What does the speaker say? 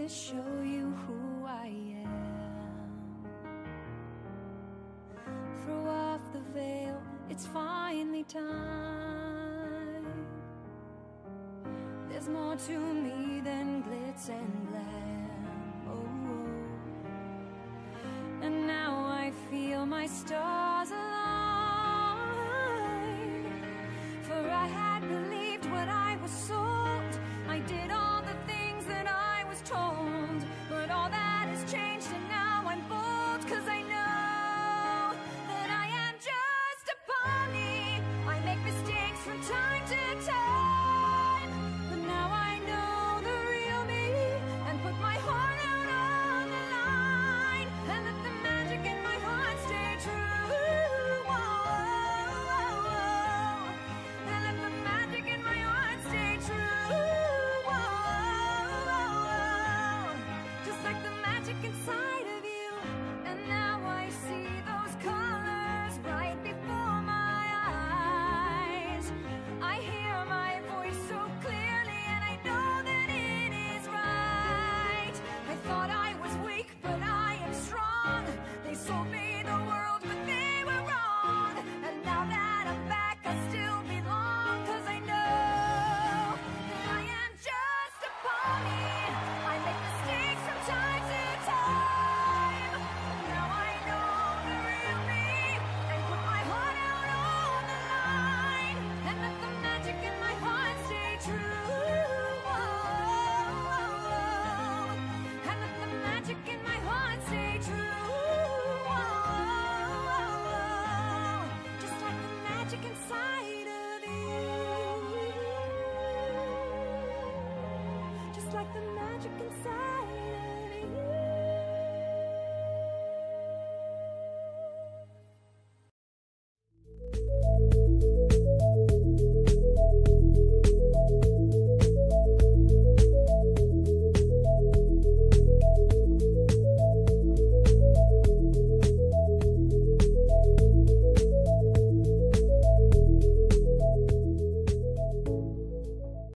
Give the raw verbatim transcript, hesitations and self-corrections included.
gonna show you who I am. Throw off the veil, it's finally time. There's more to me than glitz and glam. Oh, oh. And now I feel my stars align. For I had believed what I was so